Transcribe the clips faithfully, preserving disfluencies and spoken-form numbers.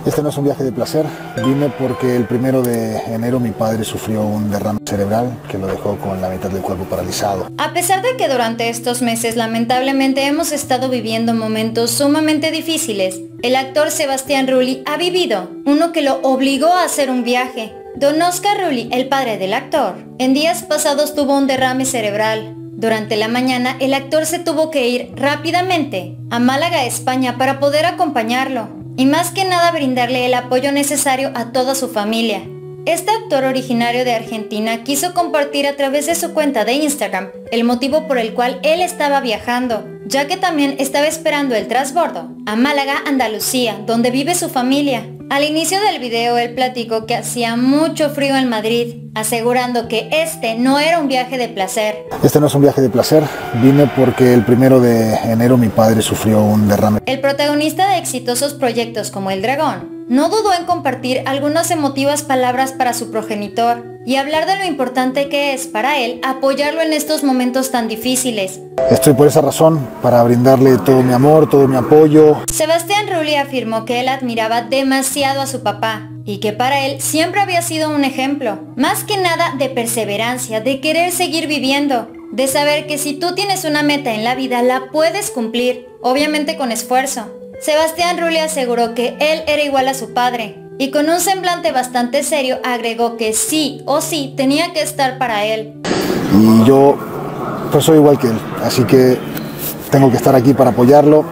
Este no es un viaje de placer, vine porque el primero de enero mi padre sufrió un derrame cerebral que lo dejó con la mitad del cuerpo paralizado. A pesar de que durante estos meses lamentablemente hemos estado viviendo momentos sumamente difíciles, el actor Sebastián Rulli ha vivido uno que lo obligó a hacer un viaje. Don Oscar Rulli, el padre del actor, en días pasados tuvo un derrame cerebral. Durante la mañana el actor se tuvo que ir rápidamente a Málaga, España, para poder acompañarlo y más que nada brindarle el apoyo necesario a toda su familia. Este actor originario de Argentina quiso compartir a través de su cuenta de Instagram el motivo por el cual él estaba viajando, ya que también estaba esperando el transbordo a Málaga, Andalucía, donde vive su familia. Al inicio del video él platicó que hacía mucho frío en Madrid, asegurando que este no era un viaje de placer. Este no es un viaje de placer, vine porque el primero de enero mi padre sufrió un derrame. El protagonista de exitosos proyectos como El Dragón no dudó en compartir algunas emotivas palabras para su progenitor y hablar de lo importante que es para él apoyarlo en estos momentos tan difíciles. Estoy por esa razón, para brindarle todo mi amor, todo mi apoyo. Sebastián Rulli afirmó que él admiraba demasiado a su papá y que para él siempre había sido un ejemplo, más que nada de perseverancia, de querer seguir viviendo, de saber que si tú tienes una meta en la vida la puedes cumplir, obviamente con esfuerzo. Sebastián Rulli aseguró que él era igual a su padre y con un semblante bastante serio agregó que sí o sí tenía que estar para él. Y yo pues soy igual que él, así que tengo que estar aquí para apoyarlo.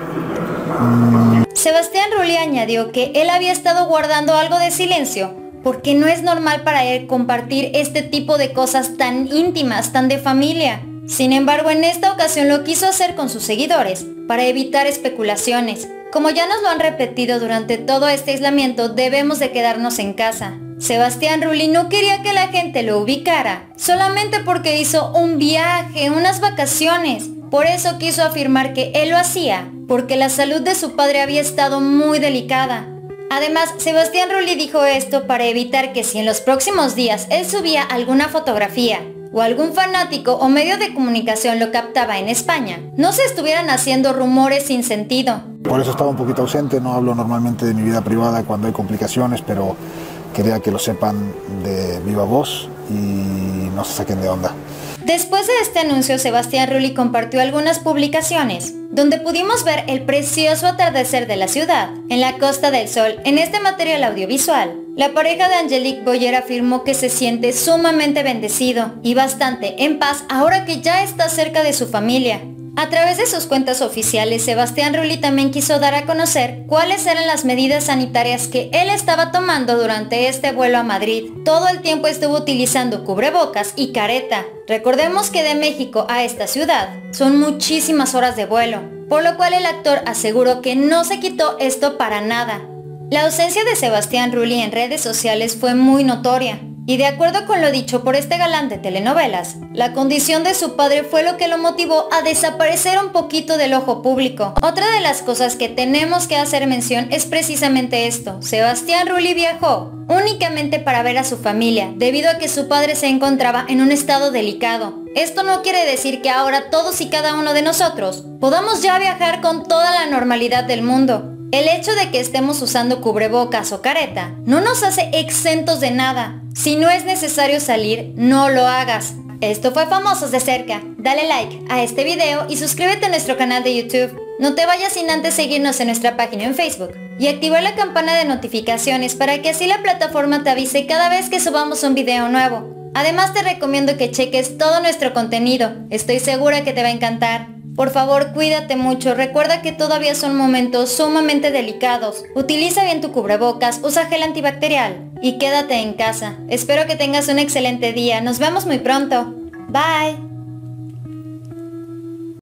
Mm. Sebastián Rulli añadió que él había estado guardando algo de silencio porque no es normal para él compartir este tipo de cosas tan íntimas, tan de familia. Sin embargo, en esta ocasión lo quiso hacer con sus seguidores para evitar especulaciones. Como ya nos lo han repetido durante todo este aislamiento, debemos de quedarnos en casa. Sebastián Rulli no quería que la gente lo ubicara, solamente porque hizo un viaje, unas vacaciones. Por eso quiso afirmar que él lo hacía, porque la salud de su padre había estado muy delicada. Además, Sebastián Rulli dijo esto para evitar que si en los próximos días él subía alguna fotografía, o algún fanático o medio de comunicación lo captaba en España, no se estuvieran haciendo rumores sin sentido. Por eso estaba un poquito ausente, no hablo normalmente de mi vida privada cuando hay complicaciones, pero quería que lo sepan de viva voz y no se saquen de onda. Después de este anuncio, Sebastián Rulli compartió algunas publicaciones, donde pudimos ver el precioso atardecer de la ciudad, en la Costa del Sol, en este material audiovisual. La pareja de Angelique Boyer afirmó que se siente sumamente bendecido y bastante en paz ahora que ya está cerca de su familia. A través de sus cuentas oficiales, Sebastián Rulli también quiso dar a conocer cuáles eran las medidas sanitarias que él estaba tomando durante este vuelo a Madrid. Todo el tiempo estuvo utilizando cubrebocas y careta. Recordemos que de México a esta ciudad son muchísimas horas de vuelo, por lo cual el actor aseguró que no se quitó esto para nada. La ausencia de Sebastián Rulli en redes sociales fue muy notoria. Y de acuerdo con lo dicho por este galán de telenovelas, la condición de su padre fue lo que lo motivó a desaparecer un poquito del ojo público. Otra de las cosas que tenemos que hacer mención es precisamente esto. Sebastián Rulli viajó únicamente para ver a su familia, debido a que su padre se encontraba en un estado delicado. Esto no quiere decir que ahora todos y cada uno de nosotros podamos ya viajar con toda la normalidad del mundo. El hecho de que estemos usando cubrebocas o careta no nos hace exentos de nada. Si no es necesario salir, no lo hagas. Esto fue Famosos de Cerca. Dale like a este video y suscríbete a nuestro canal de YouTube. No te vayas sin antes seguirnos en nuestra página en Facebook y activar la campana de notificaciones para que así la plataforma te avise cada vez que subamos un video nuevo. Además te recomiendo que cheques todo nuestro contenido. Estoy segura que te va a encantar. Por favor, cuídate mucho, recuerda que todavía son momentos sumamente delicados. Utiliza bien tu cubrebocas, usa gel antibacterial y quédate en casa. Espero que tengas un excelente día, nos vemos muy pronto. Bye.